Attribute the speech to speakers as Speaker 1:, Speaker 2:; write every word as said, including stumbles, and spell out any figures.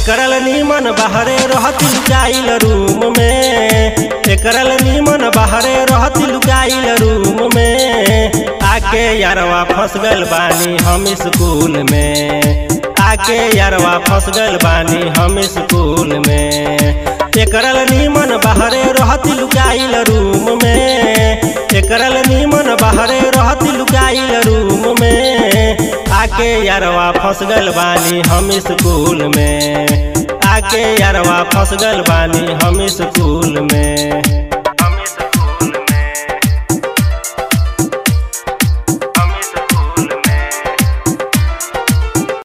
Speaker 1: एकरल नीमन बाहरे रहती लुकाइल रूम में, एकरल नीमन बाहरे रहती लुकाइल रूम में। आके यारवा फंस गल बानी हम स्कूल में, आके यारवा फंस गल बानी हम स्कूल में। एकरल नीमन बाहरे रहती लुकाइल रूम में, एकरल नीमन बाहरे रहती लुकाइल रूम में। आके यारवा फंस गल बानी हम स्कूल में, आके यारवा फंस गल बानी हम स्कूल में।